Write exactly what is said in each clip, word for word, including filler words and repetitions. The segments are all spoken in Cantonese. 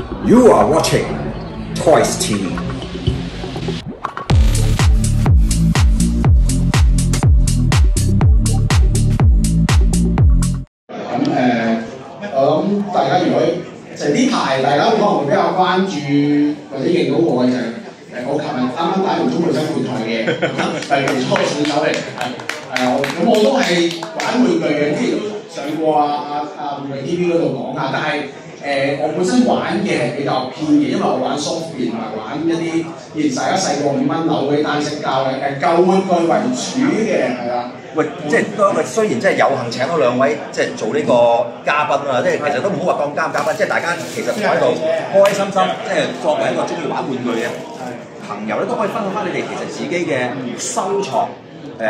You are watching Toys T V。 咁誒，我諗大家如果就係呢排大家可能會比較關注或者認到我嘅就係誒，我琴日啱啱打完中國新冠賽嘅，係其初選手嚟嘅，係係咁我都係玩玩具嘅，之前都上過啊啊啊玩具 T V 嗰度講下，但係。誒、呃，我本身玩嘅係比較偏嘅，因為我玩 soft 同埋玩一啲以前大家細個五蚊樓嗰啲單色膠嘅誒舊玩具為主嘅，係啦。 喂，即係都雖然即係有幸請到兩位即係做呢個嘉賓啦，即係其實都唔好話當嘉唔嘉賓，即係大家其實坐喺度開開心心，即係作為一個中意玩玩具嘅朋友咧，都可以分享翻你哋其實自己嘅收藏。誒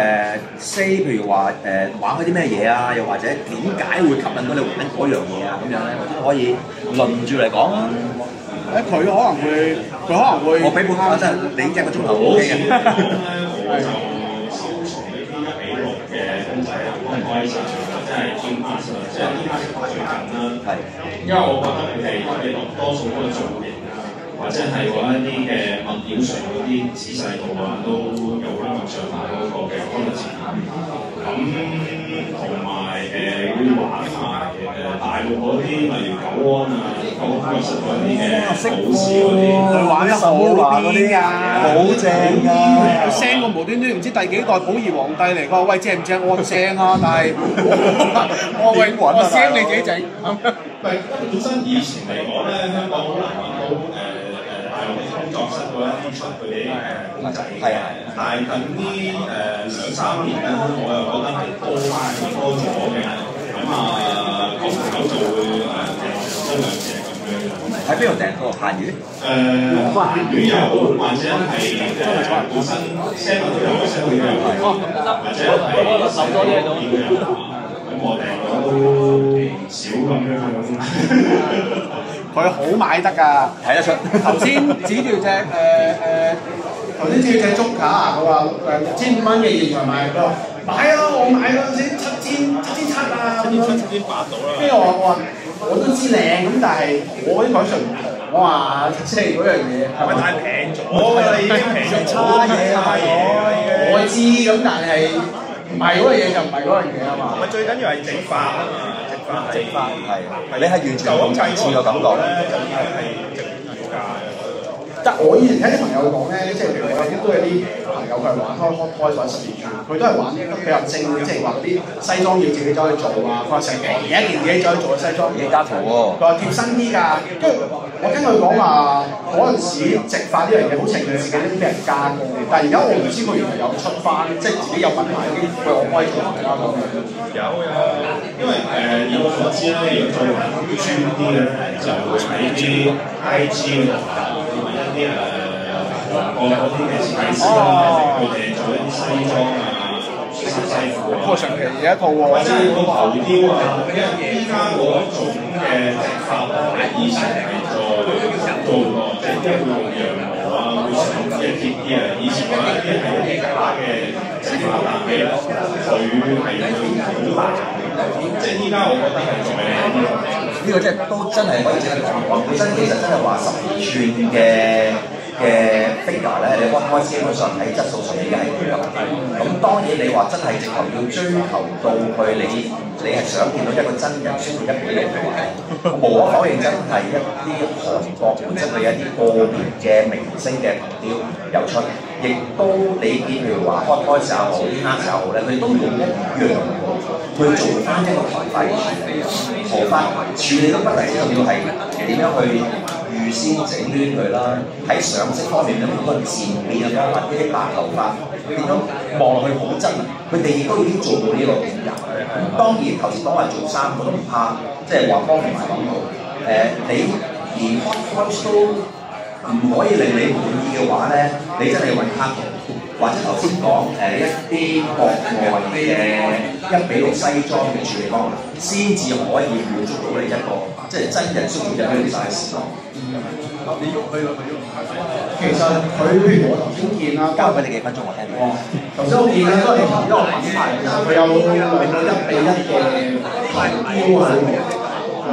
say 譬如話誒、呃、玩開啲咩嘢啊，又或者點解會吸引到你玩嗰樣嘢啊咁樣咧，我都可以輪住嚟講啊。 誒佢可能會，佢可能會。我俾半分真係你一個鐘頭 O K 嘅。 我就收藏呢啲一比六嘅公仔啊，開心即係專發即係呢家最近啦。係。因為我覺得佢哋一比六多數嗰個造型啊，或者係嗰一啲嘅物料上嗰啲仔細度啊，都有啦上下嗰個嘅 quality。咁同埋誒會玩埋誒大陸嗰啲，例如久安啊、九安工作室嗰啲嘅武士嗰啲， 佢玩得好癲㗎， 好正㗎！ 佢 send 個無端端唔知第幾代寶儀皇帝嚟，佢話喂正唔正？我話正啊，但係我喂我 send 你自己整。 唔係本身以前嚟講咧，香港好難揾到誒。大陸啲工作室嗰一啲出佢哋誒公仔嘅，但係近呢誒兩三年咧，我又覺得係多翻多咗嘅，咁啊久唔久就會誒訂一兩隻咁樣。 喺邊度訂嗰個閒魚？ 誒閒魚又好，或者係誒本身 send 都有 send 都有，或者係手多嘢都有。咁我訂咗都唔少咁樣。 佢好買得㗎，睇得出。頭先指住隻誒誒，頭先指住隻竹卡啊，佢話誒六千五蚊嘅現場賣，佢話買啊，我買嗰陣時七千七千七啊，七千七七千八到啦。跟住我話我話我都知靚，咁但係我啲台上唔同，我話即係嗰樣嘢係咪太平咗㗎？你已經平咗差嘢啊！我知咁，但係唔係嗰樣嘢就唔係嗰樣嘢啊嘛。 咪最緊要係整法啊嘛。 直翻係，你係完全冇層次嘅感覺咧， 就已經係值要價嘅。 但我以前聽啲朋友講咧，即係譬如我有啲都有啲朋友佢係玩開開開或者十二寸，佢都係玩得比較精，即係話嗰啲西裝要自己走去做啊，佢話成期一件自己走去做嘅西裝， 自己加圖喎。 佢話貼身啲㗎，跟住我聽佢講話嗰陣時直髮呢樣嘢好情願自己都俾人加工，但係而家我唔知佢原來有出翻，即係自己有品牌啲佢我威出嚟啦咁樣。 有有，因為誒以我所知咧，如果再玩專啲嘅就會喺啲 I G 嗰度啊，同埋一啲誒韓國嗰啲嘅設計師咧，佢哋做一啲西裝啊、西西褲啊， 我長期有一套喎， 或者係個頭雕啊，因為依家嗰種嘅直髮咧，以前係再做過，即係會用羊毛啊，會上一啲啲啊，以前嗰一啲係一啲假嘅直髮，但係咧佢係會好難。即係依家我覺得係再靚啲。 呢個即係都真係可以值得講講。本身其實真係話十二寸嘅嘅 figure 咧，你開開基本上喺質素上已經係好夠。咁當然你話真係直頭要追求到佢，你你係想見到一個真人需要一比零嘅話，無可否認真係一啲韓國本身佢有一啲個別嘅明星嘅頭雕有出，亦都你見譬如話開開時候啲黑時候咧，佢哋都用一樣去做翻一個頭髮嘅處理，頭髮處理都不嚟，仲要係點樣去預先整攣佢啦。喺上色方面咧，好多漸變嘅方法，呢啲白頭髮點樣望落去好真，佢哋亦都已經做到呢個境界。咁當然頭先講話做衫，我都唔怕，即係話幫唔埋廣告。誒、呃，你而 hot cost 都唔可以令你滿意嘅話咧，你真係要揾黑圖。或者頭先講誒一啲國外嘅一比六西裝嘅處理方法，先至可以滿足到你一個即係真人需要嘅呢啲 size 咯。 你喐佢咯，佢喐。其實佢譬如我頭先見啦， 交俾你幾分鐘我聽到。 頭先我見咧都係同一個品牌，其實佢有令到一比一嘅頭雕喺度。即係嗰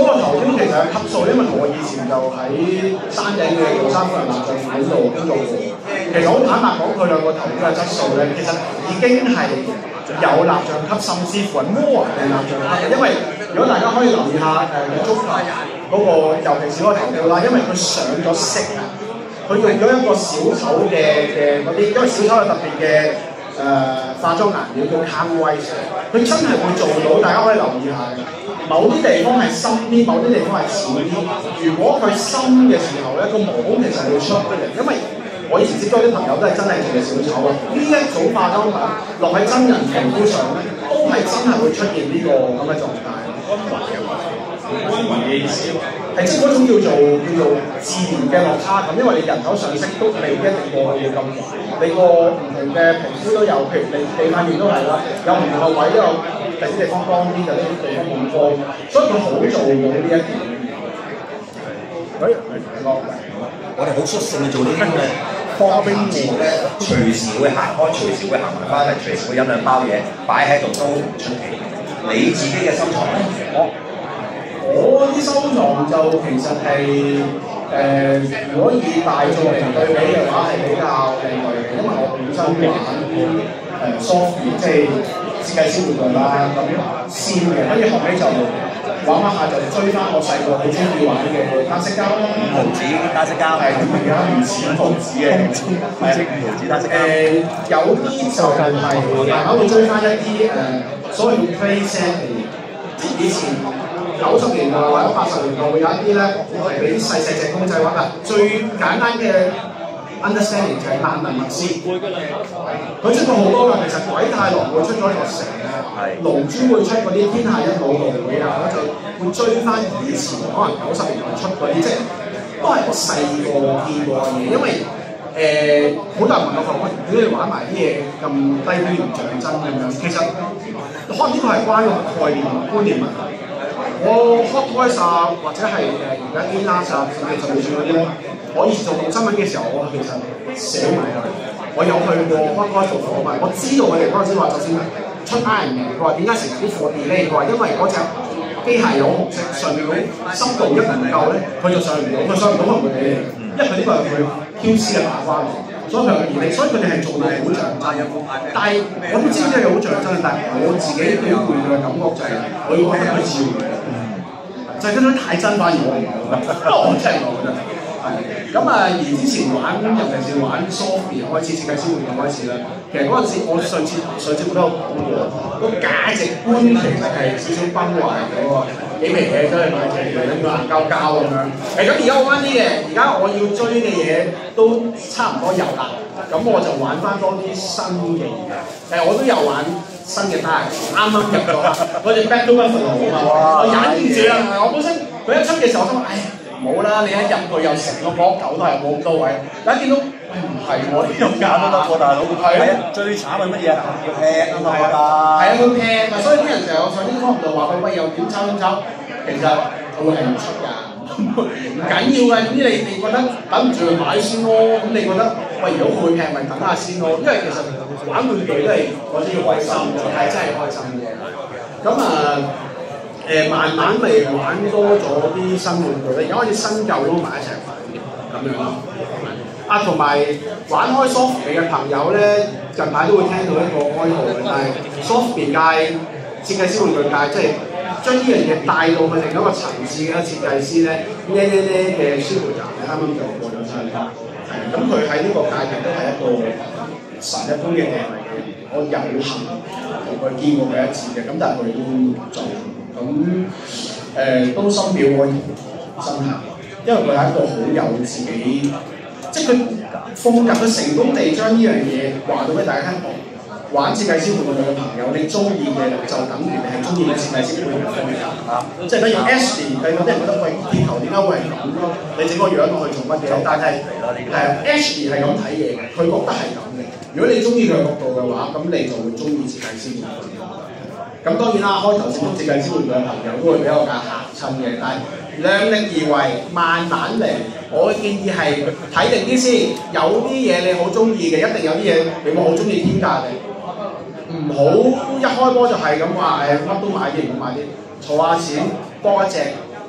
嗰個頭標其實係級數，因為我以前就喺山頂嘅杜山夫人蠟像館度工作過。其實好坦白講，佢兩個頭標嘅質素咧，其實已經係有蠟像級，甚至乎係摩人嘅蠟像級嘅。因為如果大家可以留意下誒足球嗰個，尤其是嗰個頭標啦，因為佢上咗色啊，佢用咗一個小丑嘅嘅嗰啲，因為小丑有特別嘅。誒、呃、化妝顏料叫 Cam White， 佢真係會做到，大家可以留意下嘅。某啲地方係深啲，某啲地方係淺啲。如果佢深嘅時候咧，個毛其實會出嘅，因為我以前接觸啲朋友都係真係做嘅小丑啊。呢一種化妝品落喺真人皮膚上咧，都係真係會出現呢、這個咁嘅狀態。 均勻嘅意思係即係嗰種叫做叫做自然嘅落差感，因為你人口上色都未必一定過去要咁壞，你個唔同嘅皮膚都有，譬如你你塊面都係啦，有唔同嘅位都有，第啲地方光啲，有啲地方冇光，所以佢好做到呢一點。誒， 我哋好率性去做呢啲咁嘅方便節目咧，隨時會行開，隨時會行埋翻嚟，隨時會飲兩包嘢擺喺度都唔出奇。你自己嘅收藏咧？我我啲收藏就其實係誒、呃，如果以大眾嚟對比嘅話，係比較另類嘅，因為我本身玩誒 soft 即係設計師玩具啦，咁線嘅，跟住後尾就玩玩下就追翻我細個好中意玩嘅單色膠啦，五毫子單色膠係咁而家唔似五毫子嘅，係五毫子單色膠。誒、呃、有啲就係慢慢會追翻一啲誒、呃、所謂嘅 play set 嘅嘢，以前。九十年代或者八十年代會有一啲咧，係俾啲細細隻公仔玩㗎。最簡單嘅 understanding 就係萬能麥斯，佢出過好多㗎。其實鬼太郎會出咗一個成嘅，龍珠會出嗰啲天下一武道會啊，就會追翻以前可能九十年代出嗰啲，即係都係我細個見過嘅嘢。因為誒好、呃、多人問我話：喂，點解你玩埋啲嘢咁低端唔像真咁樣？其實可能呢個係關個概念觀念問題。我 Hot Toys 啊，或者係誒而家 A-Last 啊，甚至就算嗰啲咧，我以前做動新聞嘅時候，我其實寫埋佢。我有去過 Hot Toys 做訪問，我知道佢哋嗰陣時話，就算出 Iron Man，佢話點解成日啲貨 delay？ 佢話因為嗰隻機械有紅色，上面嗰深度一唔夠咧，佢就上唔到，佢上唔到可能會俾你，因為佢呢個係佢 Q C 嘅把關，所以佢唔理，所以佢哋係做到好像真。但係我都知道係好像真，但係我自己對於佢嘅感覺就係、是，我要覺得佢似嘅。就係嗰種太真，反而我唔係好覺得，不過我真係我覺得係咁啊！而之前玩，尤其是玩 Sophie 開始設計師活動開始啦。其實嗰陣時，我上次上次我都有講過，個價值觀其實係少少崩壞咗喎。幾皮嘢都係買皮嘅，咁樣硬膠膠咁樣。誒咁而家好翻啲嘅，而家我要追嘅嘢都差唔多有啦。咁我就玩翻多啲新嘅嘢。誒我都有玩。新嘅單啱啱入咗，嗰隻 Back to Buffalo 啊嘛，我忍唔住啦！我本身佢一出嘅時候，我心諗，唉，冇啦！你一入去又成個波狗都係冇咁多位，但一見到，喂唔係喎，呢種價都得喎，大佬。係啊，最慘係乜嘢啊？要劈啊嘛，係啊，佢劈啊，所以啲人成日我上啲方度話佢喂又點抽點抽，其實佢會係唔出㗎，唔緊要㗎。總之你你覺得等唔住去買先咯，咁你覺得喂如果佢會劈咪等下先咯，因為其實。玩玩具都係我都要開心嘅，係真係開心嘅。咁啊誒，慢慢咪玩多咗啲新玩具咧，而家開始新舊都埋一齊玩咁樣咯。啊，同埋玩開 Softby 嘅朋友咧，近排都會聽到一個哀號嘅，但係 Softby 界設計師玩具界即係將呢樣嘢帶到去另一個層次嘅設計師咧，呢呢呢嘅舒培站啱啱就過咗身啦。係咁佢喺呢個界別都係一個神一般嘅地位嘅，我有幸同佢見過佢一次嘅，咁但係佢都做，咁誒、呃、都深表我真係，因為佢係一個好有自己，即係佢風格，佢成功地將呢樣嘢話到俾大家聽。玩設計師玩具嘅朋友，你中意嘅就等於你係中意嘅設計師玩具嘅風格啊！即係等於 Ashley，佢有啲人覺得喂鐵頭點解會係咁咯？你整個樣落去做乜嘢？但係係 Ashley 係咁睇嘢嘅，佢覺得係咁嘅。如果你中意佢嘅角度嘅話，咁你就會中意設計師玩具。咁當然啦，開頭接觸設計師玩具嘅朋友都會比較嚇親嘅，但係量力而為，慢慢嚟。我嘅建議係睇定啲先，有啲嘢你好中意嘅，一定有啲嘢你冇好中意添加嘅。唔好一開波就係咁話誒，乜都買啲唔好買啲，儲下錢多一隻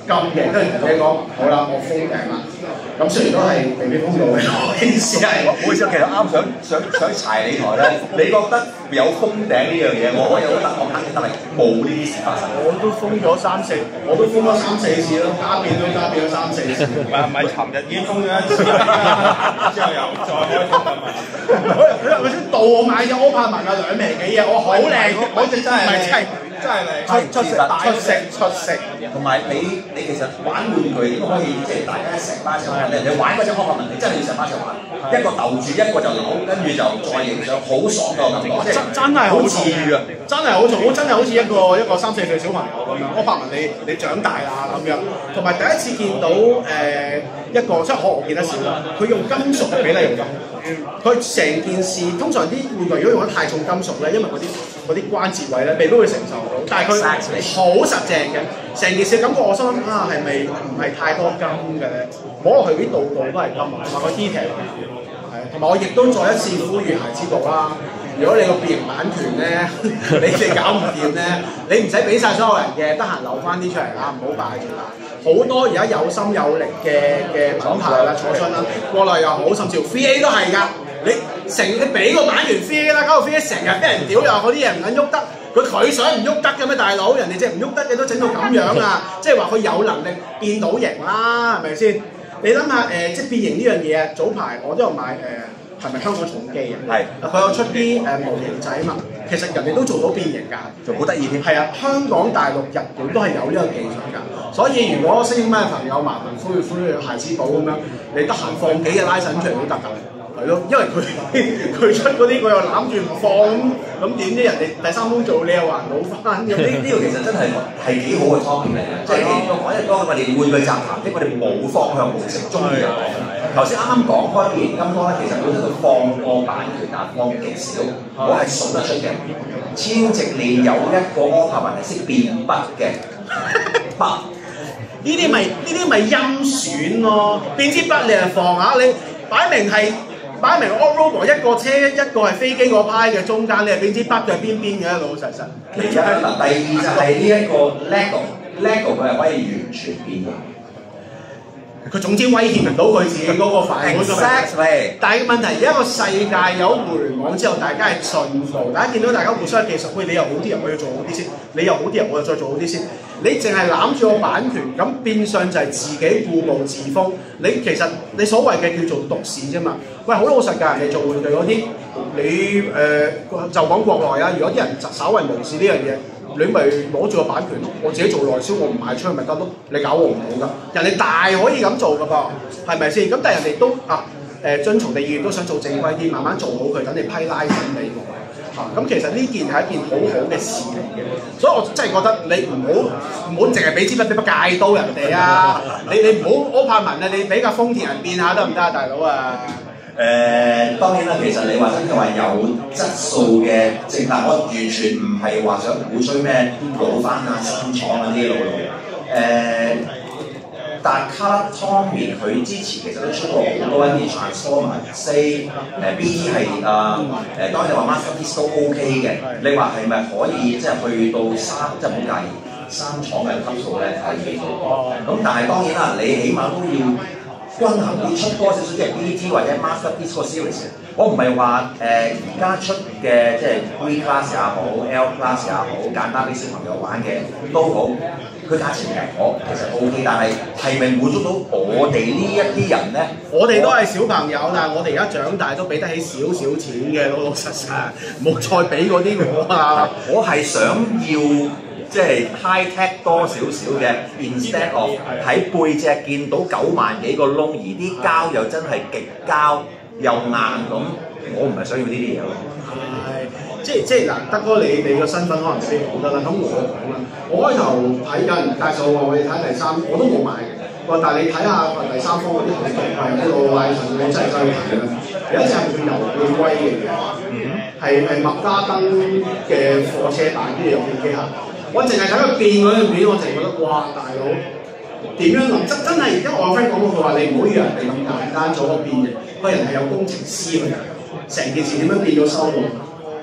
咁嘅，跟住同你講好啦，我封頂啦。咁雖然都係未必封到嘅，意思係唔好意思，其實啱想想想柴你台咧，你覺得有封頂呢樣嘢，我有覺得我肯定得嚟冇呢啲事發生。 我都封咗三四，我都封咗三四次咯，加變都加變咗三四次。 唔係唔係，尋日已經封咗一次啦，之後又再開封緊嘛。 佢佢先到我買咗柯柏文啊兩皮幾啊，我好靚，我哋真係唔係真係。 真係嚟出出色出色出色， 同埋你你其實玩玩具應該可以即係大家成班一齊玩咧。你玩嗰隻柯柏文，你真係要成班一齊玩，一個鬥住一個就扭，跟住就再影相，好爽嘅感覺，即係真真係好治愈啊！ 真係好重，真係好似一個一個三四歲小朋友咁樣。柯柏文你你長大啦咁樣，同埋第一次見到誒、呃、一個即係可我見得少啦，佢用金屬嘅比例用得好。佢成件事通常啲玩具如果用得太重金屬咧，因為嗰啲嗰啲關節位咧未必會承受到，但係佢好實淨嘅，成件事感覺我心諗啊係咪唔係太多金嘅咧？摸落去啲道道都係金，同埋個 detail 係，同埋我亦都再一次呼籲孩之寶啦。如果你個變形版權咧，你哋搞唔掂咧，你唔使俾晒所有人嘅，得閒留翻啲出嚟啦，唔好敗住啦。好多而家有心有力嘅嘅品牌啦，楚春啦，國內又好，甚至乎 three A 都係㗎。你成你俾個版權 three A 啦，搞到 three A 成日俾人屌又嗰啲嘢唔撚喐得，佢佢想唔喐得嘅咩大佬？人哋隻唔喐得嘅都整到咁樣啊！即係話佢有能力變到型啦，係咪先？你諗下誒，即係變形呢樣嘢啊！早排我都有買誒。呃係咪香港重機啊？係，佢有出啲誒、呃、模型仔嘛。其實人哋都做到變形㗎， 仲好得意添。 係啊，香港、大陸、日本都係有呢個技術㗎。所以如果識英文嘅朋友，麻煩呼籲呼籲孩之寶咁樣，你得閒放幾隻拉神出嚟都得㗎。係咯，因為佢佢出嗰啲佢又攬住唔放咁，咁點知人哋第三方做你又還老翻咁？ 呢呢個其實真係係幾好嘅 topic 嚟嘅，即係我講一講我哋玩具集團，即係我哋冇方向冇食中意嘅講。頭先啱啱講開變形金剛咧，其實本身佢放過版權啊，放極少，我係數得出嘅。超直鏈有一個柯柏文係識變筆嘅筆， 呢啲咪呢啲咪陰選咯，變支筆你係放下你擺明係。擺明 All Robo 一個車一個係飛機嗰派嘅中間，你係邊支筆嘅邊邊嘅老老實實。 其一啦，第二就係呢一個 LEGO，LEGO 佢係可以完全變形。佢總之威脅唔到佢自己嗰個反應。Exactly。但係問題而家個世界有互聯網之後，大家係進步，大家見到大家互相嘅技術，喂你又好啲人，我要做好啲先；你又好啲人，我又再做好啲先。你淨係攬住個版權，咁變相就係自己固步自封。你其實你所謂嘅叫做獨市啫嘛。喂，好老實㗎，人哋做玩具嗰啲，你誒、呃、就講國內啊。如果啲人稍為無視呢樣嘢，你咪攞住個版權咯。我自己做內銷，我唔賣出去咪得咯。你搞我唔到㗎。人哋大可以咁做㗎噃，係咪先？咁但係人哋都啊誒、呃、遵從地意願，都想做正規啲，慢慢做好佢，等你批拉錢俾我。嚇、咁、其實呢件係一件好好嘅事嚟嘅，所以我真係覺得你唔好唔好淨係俾支筆俾把戒刀人哋啊！你你唔好柯柏文啊，你俾架豐田人變下得唔得啊，大佬啊？ 誒、呃、當然啦，其實你話真係話有質素嘅正版，我完全唔係話想鼓吹咩老翻啊、新廠啊啲路路誒。但係 Tommy 佢之前其實都出過好多一啲 Transformer 四誒 B T 系列啊，誒當然話 Masterpiece 都 OK 嘅。你話係咪可以即係去到三即係唔好介意三廠嘅級數咧係幾多？咁但係當然啦，你起碼都要均衡啲出多少少即係 B T 或者 Masterpiece 個 series。我唔係話誒而家出嘅即係 V Class 也好 L Class 也好，簡單俾小朋友玩嘅都好。佢價錢平可，其實 O K， 但係係咪滿足到我哋呢一啲人咧？ 我哋都係小朋友，但係我哋而家長大都俾得起少少錢嘅，老老實實，冇再俾嗰啲我啊！ 我係想要即係 high tech 多少少嘅 ，instead of 喺背脊見到九萬幾個窿，而啲膠又真係極膠又硬咁，我唔係想要呢啲嘢咯。 即係即係嗱，德哥你你個身份可能未講得啦，咁我講啦。我開頭睇有人介紹我，我哋睇第三，我都冇買嘅。話但係你睇下第三方嗰啲圖片，係啲老賴神，你真係真係睇啦。有一隻係叫遊貝威嘅嘢，係係麥加登嘅貨車版，跟住有變機械。我淨係睇佢變嗰條片，我淨係覺得哇，大佬點樣諗？真真係，因為我 friend 講過，佢話你唔好以為人哋咁簡單做個變形，個人係有工程師嚟嘅，成件事點樣變咗收路？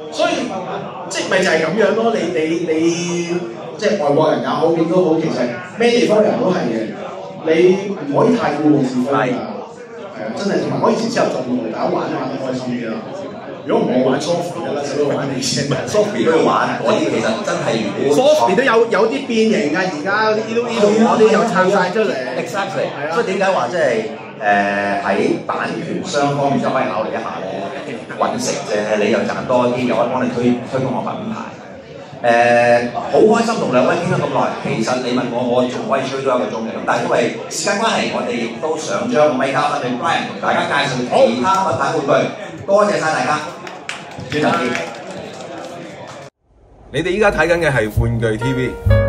所以即係咪就係咁樣咯？你你你即係外國人也好，邊都好，其實咩地方人都係嘅。你唔可以太固步自封㗎。係啊，真係同埋我以前之後做過，大家玩玩得開心啲啦。如果唔係玩 Sophie 嘅啦，使乜玩你先？Sophie 都要玩，嗰啲其實真係如果 Sophie 都有有啲變形啊！而家呢度呢度嗰啲又撐晒出嚟。 Exactly，所以點解話即係誒喺版權商方面就可以考慮一下咧？揾食啫，你又賺多啲，又可以幫你推推廣個品牌。誒，好開心同兩位傾咗咁耐。其實你問我，我仲可以吹多一個鐘嘅，咁但係因為時間關係，我哋亦都想將個咪交翻俾 Brian 同大家介紹其他品牌玩具。多謝晒大家，轉頭見。 你哋依家睇緊嘅係玩具 T V。